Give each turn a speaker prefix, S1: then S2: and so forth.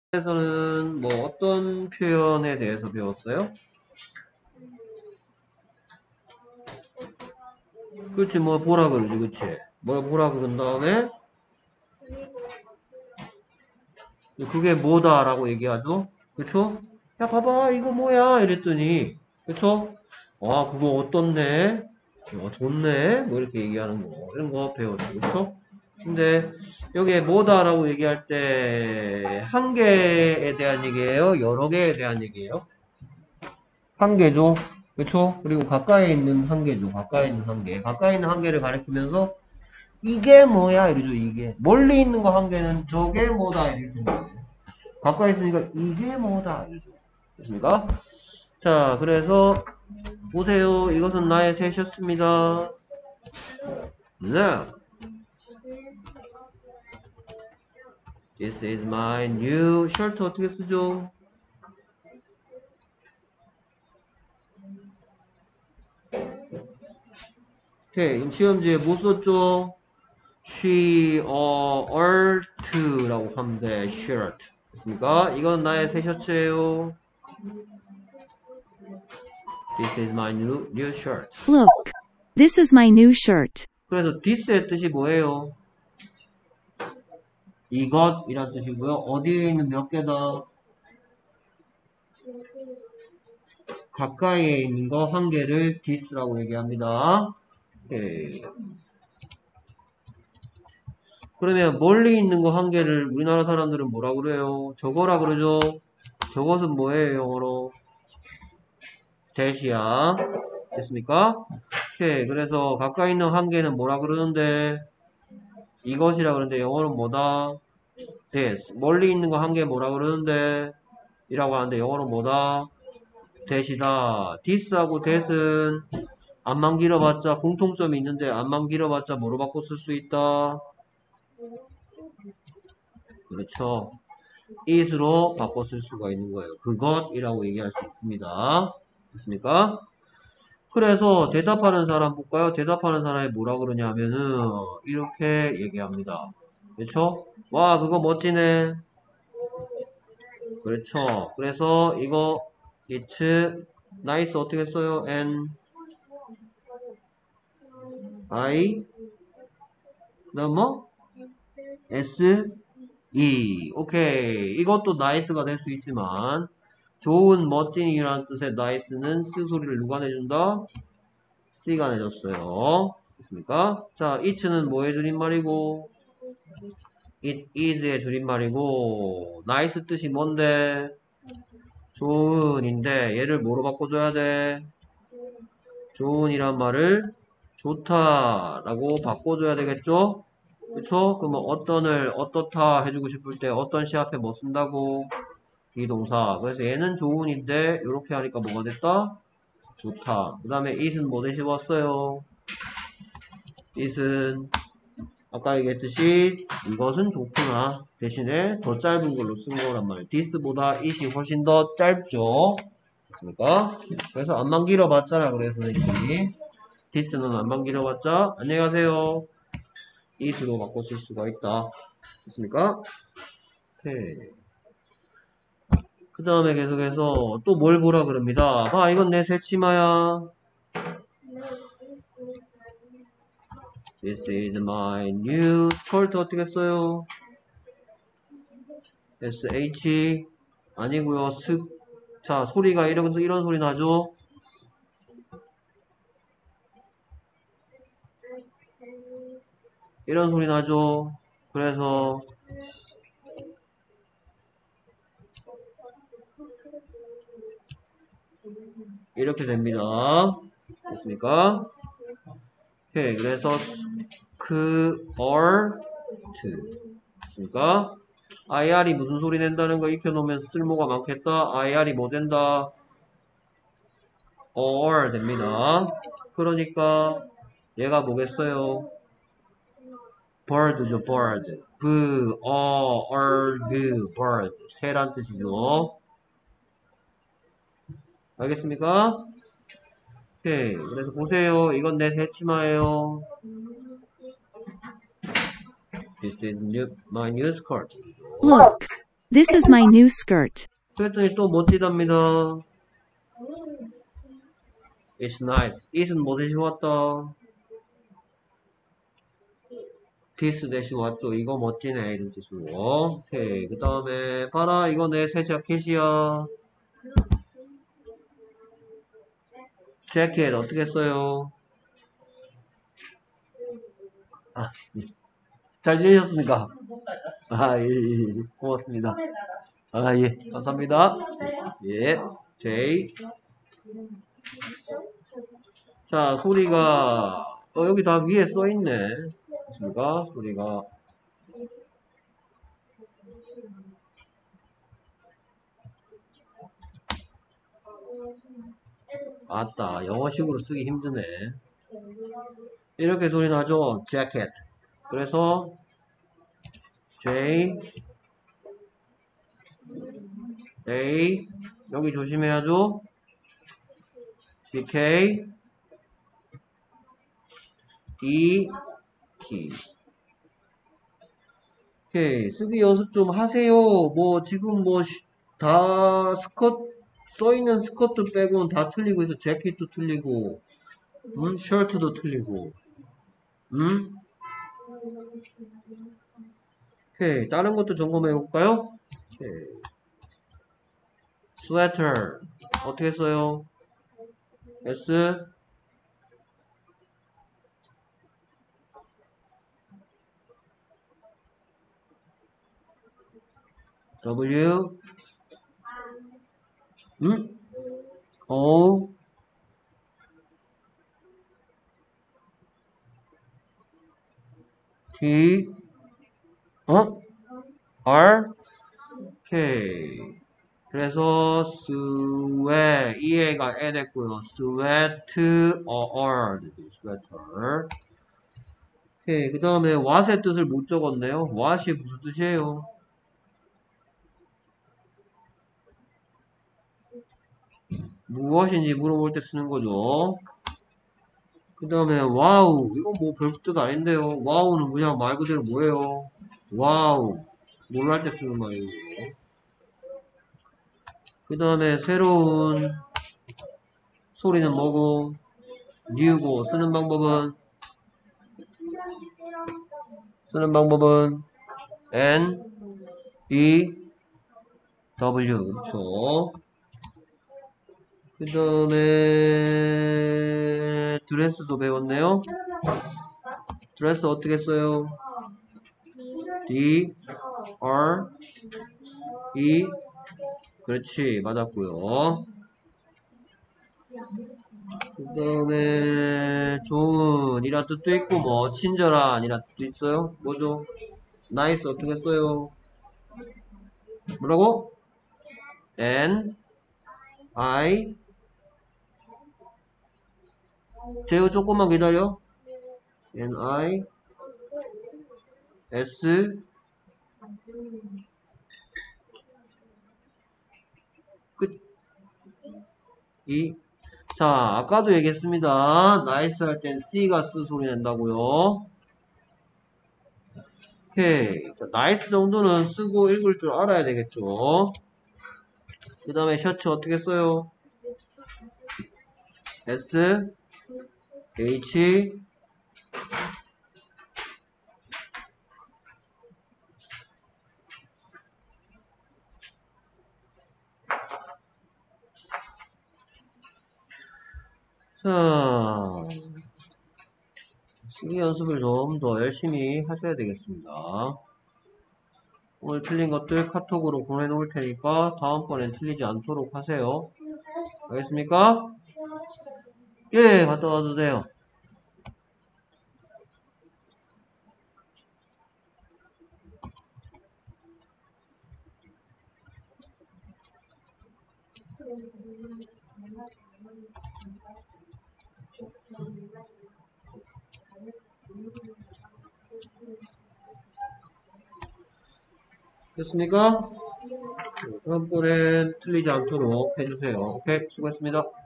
S1: 에서는 뭐 어떤 표현에 대해서 배웠어요? 그렇지, 뭐 보라 그러지, 그치? 뭘 보라 그런 다음에 그게 뭐다라고 얘기하죠? 그쵸? 야, 봐봐, 이거 뭐야? 이랬더니, 그쵸? 아, 그거 어떻네? 좋네? 뭐 이렇게 얘기하는 거, 이런 거 배웠죠, 그쵸? 근데 여기에 뭐다라고 얘기할 때 한 개에 대한 얘기예요? 여러 개에 대한 얘기예요? 한 개죠. 그쵸? 그리고 가까이 있는 한 개죠. 가까이 있는 한 개. 가까이 있는 한 개를 가리키면서 이게 뭐야? 이러죠, 이게. 멀리 있는 거 한 개는 저게 뭐다? 이럴 텐데. 가까이 있으니까 이게 뭐다? 이러죠. 됐습니까? 자, 그래서 보세요. 이것은 나의 셋이었습니다. 네. This is my new shirt. 어떻게 쓰죠? 오케이. 시험지에 뭐 썼죠? She or to라고 하면 돼. shirt. 됐습니까? 이건 나의 새 셔츠예요. This is my new shirt.
S2: Look, this is my new shirt.
S1: 그래서 this의 뜻이 뭐예요? 이것이란 뜻이고요. 어디에 있는 몇 개다? 가까이에 있는 거 한 개를 this라고 얘기합니다. 오케이. 그러면 멀리 있는 거 한 개를 우리나라 사람들은 뭐라 그래요? 저거라 그러죠? 저것은 뭐예요, 영어로? that이야. 됐습니까? 오케이. 그래서 가까이 있는 한 개는 뭐라 그러는데? 이것이라 그러는데 영어는 뭐다? this. 멀리 있는 거 한 개 뭐라 그러는데? 이라고 하는데 영어는 뭐다? that이다. this하고 that은 안만 길어봤자 공통점이 있는데 안만 길어봤자 뭐로 바꿔 쓸 수 있다? 그렇죠. it으로 바꿔 쓸 수가 있는 거예요. 그것이라고 얘기할 수 있습니다. 됐습니까? 그래서 대답하는 사람 볼까요? 대답하는 사람이 뭐라 그러냐 하면은 이렇게 얘기합니다. 그렇죠? 와, 그거 멋지네. 그렇죠. 그래서 이거 it's nice 어떻게 써요? N I 넘어 S E. 오케이. 이것도 nice가 될 수 있지만 좋은 멋진이라는 뜻의 nice는 S 소리를 누가 내준다? C가 내줬어요. 됐습니까? 자, it는 뭐의 줄임말이고 it is의 줄임말이고 nice 뜻이 뭔데? 좋은인데 얘를 뭐로 바꿔줘야 돼? 좋은이란 말을 좋다라고 바꿔줘야 되겠죠? 그쵸? 그러면 어떤을 어떻다 해주고 싶을 때 어떤 시 앞에 뭐 쓴다고? 비동사. 그래서 얘는 좋은인데 이렇게 하니까 뭐가 됐다? 좋다. 그 다음에 it은 뭐 대신 왔어요? it은 아까 얘기했듯이 이것은 좋구나 대신에 더 짧은 걸로 쓴 거란 말이에요. this보다 it이 훨씬 더 짧죠. 됐습니까? 그래서 안만 길어봤잖아. 그래서 선생님이 this는 안만 길어봤자 안녕히 가세요. it로 바꿔 쓸 수가 있다. 됐습니까? 오케이. 그 다음에 계속해서 또 뭘 보라 그럽니다. 봐, 이건 내 새 치마야. This is my new skirt. 어떻게 써요? SH 아니고요. 자, 소리가 이런 소리 나죠? 이런 소리 나죠? 그래서 이렇게 됩니다. 됐습니까? 오케이. 그래서 or to 됐습니까? IR이 무슨 소리 낸다는 거 익혀놓으면 쓸모가 많겠다. IR이 뭐 된다? or 됩니다. 그러니까 얘가 뭐겠어요? bird죠, bird. bird. 새란 뜻이죠. 알겠습니까? 오케이. 그래서 보세요. 이건 내 새 치마예요. This is my new skirt.
S2: Look, This is my new skirt.
S1: 그랬더니 또 멋지답니다. It's nice. it은 뭐 대신 왔다? this 대신 왔죠. 이거 멋지네. 이런 뜻으로. 오케이. 그 다음에 봐라. 이거 내 새 자켓이야. 재킷 어떻게 써요? 아, 잘 지내셨습니까? 아, 예, 예, 고맙습니다. 아, 예, 감사합니다. 예, J. 자, 소리가, 여기 다 위에 써있네. 맞습니까? 소리가. 맞다. 영어식으로 쓰기 힘드네. 이렇게 소리 나죠? jacket. 그래서, J, A, 여기 조심해야죠. CK, E, T. 오케이. 쓰기 연습 좀 하세요. 뭐, 지금 뭐, 다 써있는 스커트 빼고는 다 틀리고 있어. 재킷도 틀리고, 셔츠도 틀리고, 오케이. 다른 것도 점검해 볼까요? 오케이. sweater. 어떻게 써요? S, W, O, T, R, 오케이. 그래서 EA가 에 됐고요. sweater, sweater. 오케이. 그 다음에 what의 뜻을 못 적었네요. what이 무슨 뜻이에요? 무엇인지 물어볼 때 쓰는 거죠. 그 다음에 와우. 이건 뭐 별 뜻 아닌데요. 와우는 그냥 말 그대로 뭐예요? 와우. 뭘 할 때 쓰는 말이에요. 그 다음에 새로운 소리는 뭐고? new고 쓰는 방법은 N, E, W. 그렇죠. 그 다음에 드레스도 배웠네요. 드레스 어떻게 써요? D, R, E. 그렇지. 맞았고요. 그 다음에 좋은 이란 뜻도 있고 뭐 친절한 이란 뜻도 있어요. 뭐죠? 나이스 어떻게 써요? 뭐라고? N, I. 제우 조금만 기다려. N, I, S, 끝. E. 자, 아까도 얘기했습니다. 나이스 할 땐 C가 쓰 소리 낸다고요. 오케이. 자, 나이스 정도는 쓰고 읽을 줄 알아야 되겠죠. 그 다음에 셔츠 어떻게 써요? S, H, 자, 쓰기 연습을 좀 더 열심히 하셔야 되겠습니다. 오늘 틀린 것들 카톡으로 보내놓을 테니까 다음번엔 틀리지 않도록 하세요. 알겠습니까? 예, 갔다 와도 돼요. 됐습니까? 다음번엔 틀리지 않도록 해주세요. 오케이, 수고했습니다.